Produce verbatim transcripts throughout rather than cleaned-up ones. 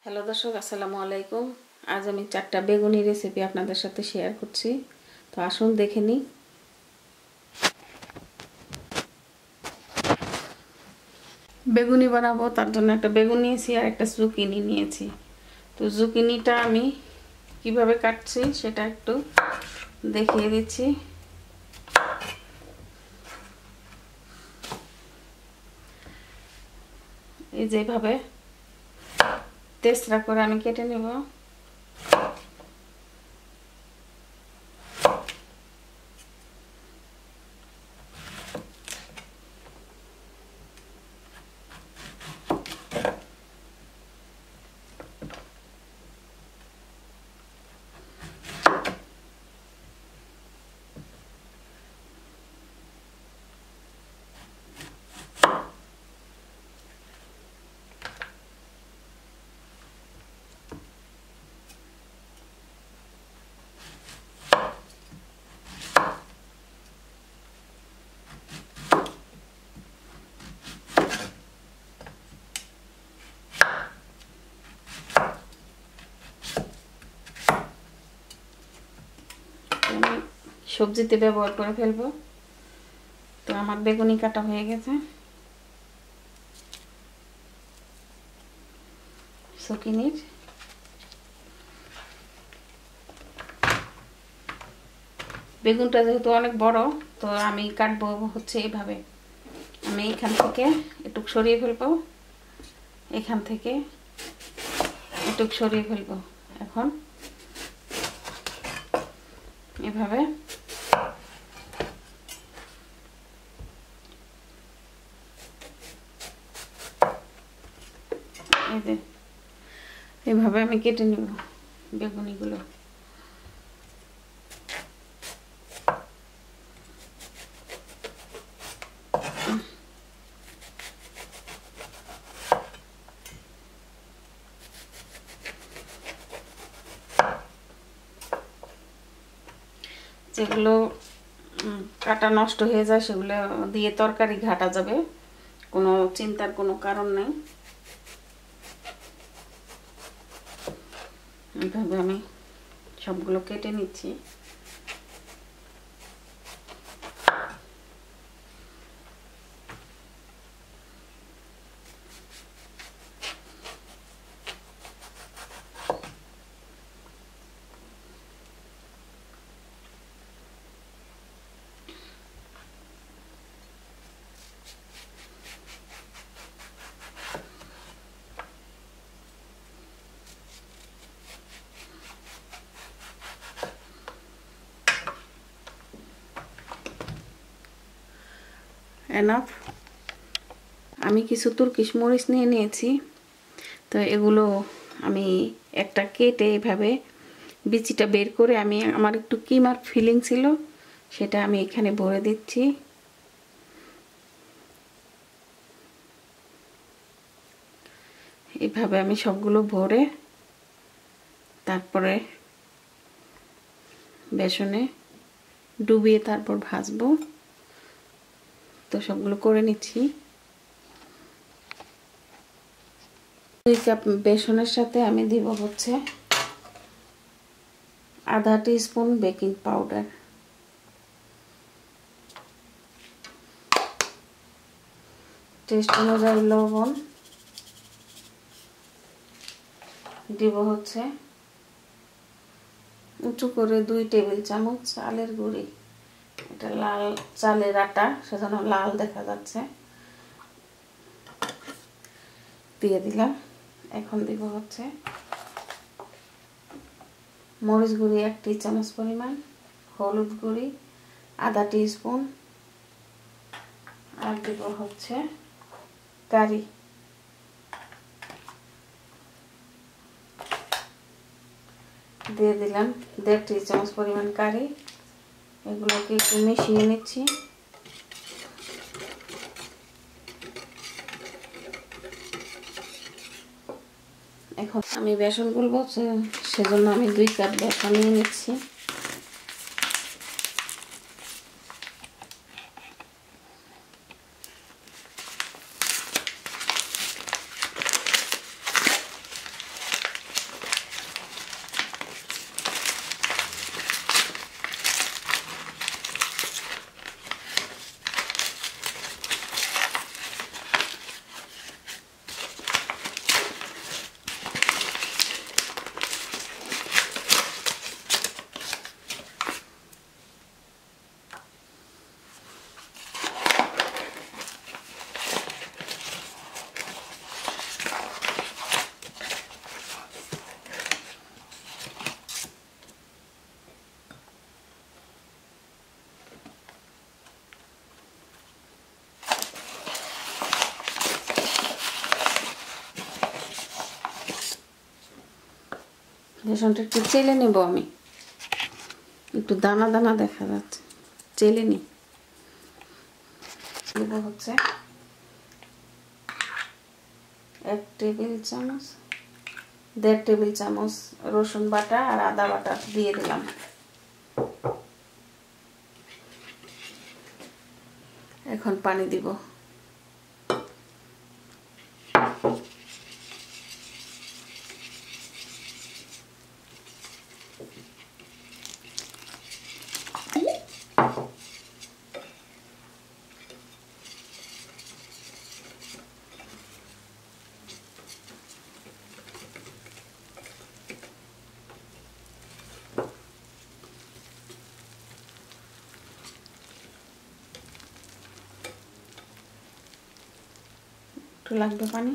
Hello দর্শক, আসসালামু আলাইকুম। আজ আমি চারটা বেগুনি রেসিপি আপনাদের সাথে শেয়ার করছি। তো আসুন দেখে নিই। বেগুনি বানাবো, তার জন্য একটা বেগুন নিয়েছি আর একটা জুকিনি নিয়েছি। তো জুকিনিটা আমি কিভাবে কাটছি সেটা একটু দেখিয়ে দিচ্ছি। এই যেভাবে তেসরা করে আমি কেটে নেব। সবজিতে ব্যবহার করে ফেলবো। তো আমার বেগুনি কাটা হয়ে গেছে। জুকিনির বেগুনটা যেহেতু অনেক বড়, তো আমি কাটবো হচ্ছে এইভাবে। আমি এখান থেকে একটু সরিয়ে ফেলবো, এখান থেকে একটু সরিয়ে ফেলবো। এখন এভাবে এই যে এভাবে আমি কেটে নেব বেগুনিগুলো। যেগুলো কাটা নষ্ট হয়ে যায় সেগুলো দিয়ে তরকারি ঘাটা যাবে, কোনো চিন্তার কোনো কারণ নেই। এইভাবে আমি সবগুলো কেটে নিচ্ছি। এনাফ। আমি কিছু তুর্কিশ মরিচ নিয়ে নিয়েছি। তো এগুলো আমি একটা কেটে এভাবে বিচিটা বের করে আমি আমার একটু কিমার ফিলিং ছিল সেটা আমি এখানে ভরে দিচ্ছি। এইভাবে আমি সবগুলো ভরে তারপরে বেসনে ডুবিয়ে তারপর ভাজবো। তো সবগুলো করে নিচ্ছি। দুই কাপ বেসনের সাথে আমি দিব হচ্ছে আধা টিস্পুন বেকিং পাউডার, টেস্ট অনুযায়ী লবণ দিব হচ্ছে উঁচু করে দুই টেবিল চামচ চালের গুঁড়ি। এটা লাল চালের আটা, সেজন্য লাল দেখা যাচ্ছে। দিয়ে দিলাম। এখন দিব হচ্ছে মরিচ গুঁড়ি এক টি চামচ পরিমাণ, হলুদ গুঁড়ি আধা টিস্পুন, আর দিব হচ্ছে কারি। দিয়ে দিলাম দেড় টি চামচ পরিমাণ কারি। এগুলোকে একটু মিশিয়ে নিচ্ছি। এখন আমি বেসন গুলবো, সেজন্য আমি দুই কাপ বেসন নিয়ে নিচ্ছি। বেসনটা একটু চেলে নেব আমি, একটু দানা দানা দেখা যাচ্ছে, চেলে নিই। দেব হচ্ছে এক টেবিল চামচ, দেড় টেবিল চামচ রসুন বাটা আর আদা বাটা দিয়ে দিলাম। এখন পানি দিব। একটু লাগবে পানি।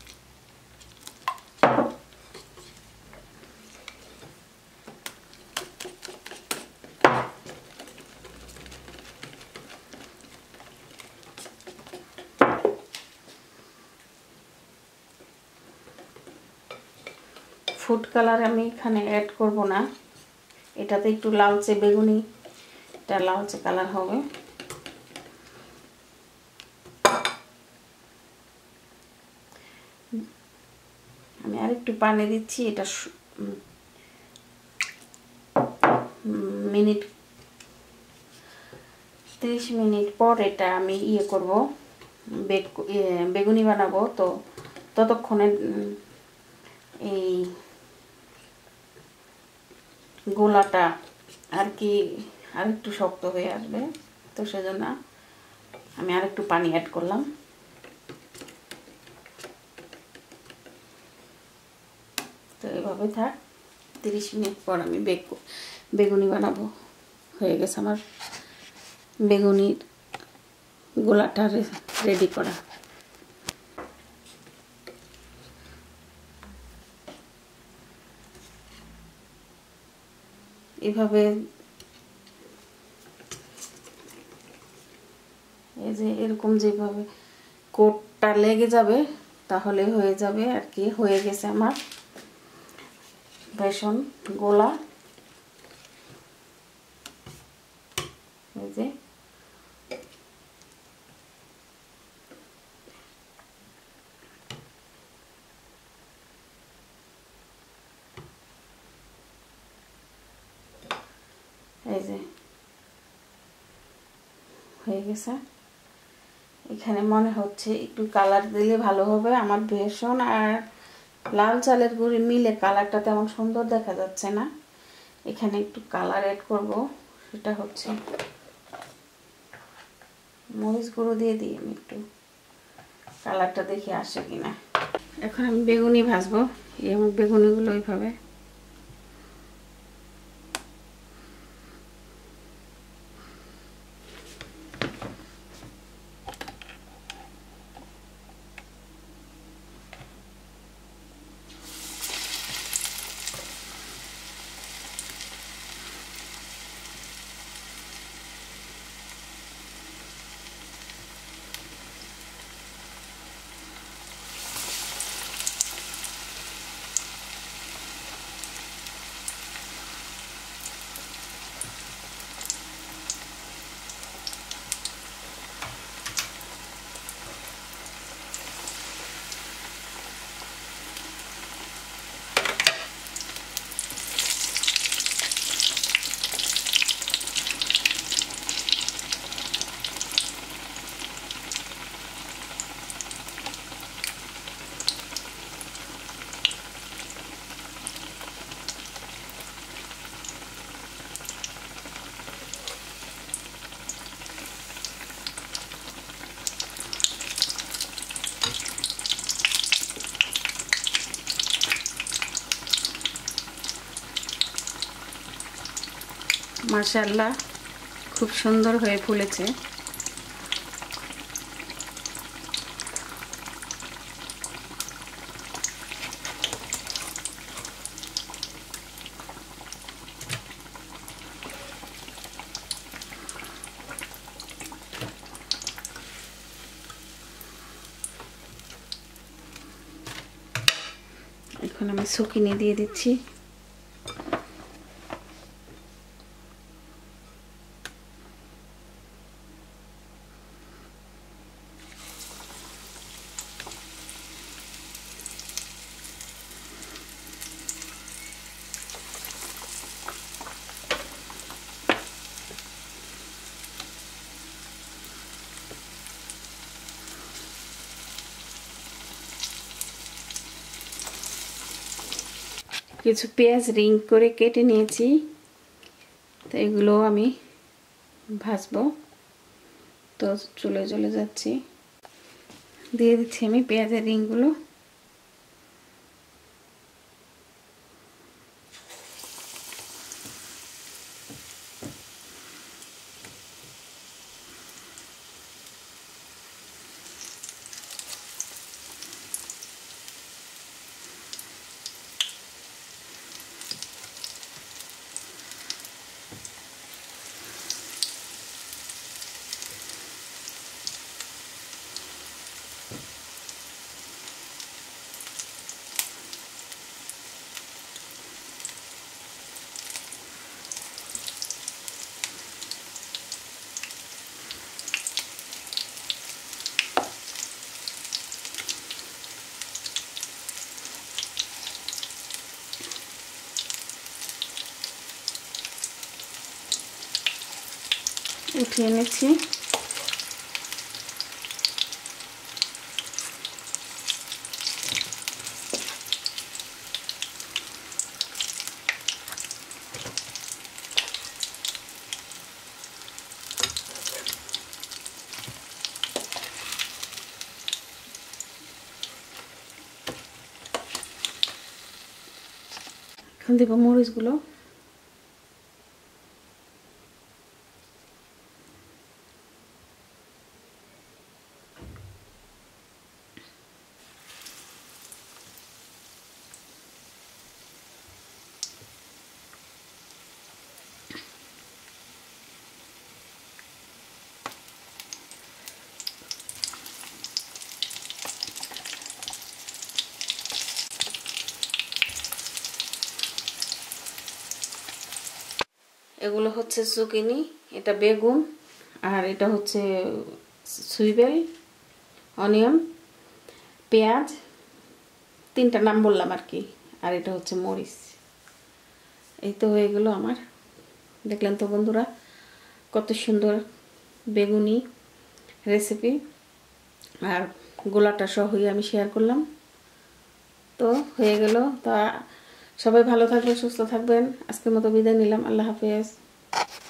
ফুড কালার আমি এখানে অ্যাড করব না, এটাতে একটু লালচে বেগুনি, এটা লালচে কালার হবে। আমি আরেকটু পানি দিচ্ছি, এটা মিনিট ত্রিশ মিনিট পর এটা আমি ইয়ে করব, বেগুনি বানাবো। তো ততক্ষণে এই গোলাটা আর কি আরেকটু শক্ত হয়ে আসবে, তো সেজন্য আমি আরেকটু পানি অ্যাড করলাম। তো এভাবে থাক, তিরিশ মিনিট পর আমি বেগুনি বানাবো। হয়ে গেছে আমার বেগুনির গোলাটা রেডি করা। এভাবে এই যে এরকম যেভাবে কোটটা লেগে যাবে তাহলে হয়ে যাবে আর কি। হয়ে গেছে আমার বেসন গোলা। এই যে এই যে হয়ে গেছে। এখানে মনে হচ্ছে একটু কালার দিলে ভালো হবে। আমার বেসন আর লাল চালের গুঁড়ি মিলে কালারটা তেমন সুন্দর দেখা যাচ্ছে না, এখানে একটু কালার অ্যাড করব। সেটা হচ্ছে মরিচ গুঁড়ো দিয়ে দিই আমি একটু, কালারটা দেখে আসে কিনা। এখন আমি বেগুনি ভাজবো। এই আমার বেগুনিগুলো ওইভাবে মাশাআল্লাহ খুব সুন্দর হয়ে ফুলেছে। এখন আমি সুকিনি দিয়ে দিচ্ছি। কিছু পেঁয়াজ রিং করে কেটে নিয়েছি, তো এগুলো আমি ভাজবো। তো চুলে চলে যাচ্ছি, দিয়ে দিচ্ছি আমি পেঁয়াজের রিংগুলো। উঠিয়ে নিচ্ছি। এখন দেবো মরিচগুলো। এগুলো হচ্ছে জুকিনি, এটা বেগুন, আর এটা হচ্ছে সুইবেল, অনিয়ন, পেঁয়াজ, তিনটা নাম বললাম আর কি, আর এটা হচ্ছে মরিচ। এই তো হয়ে গেল আমার। দেখলেন তো বন্ধুরা কত সুন্দর বেগুনি রেসিপি, আর গোলাটা সহই আমি শেয়ার করলাম। তো হয়ে গেল। তা সবাই ভালো থাকবেন, সুস্থ থাকবেন। আজকের মতো বিদায় নিলাম। আল্লাহ হাফেজ।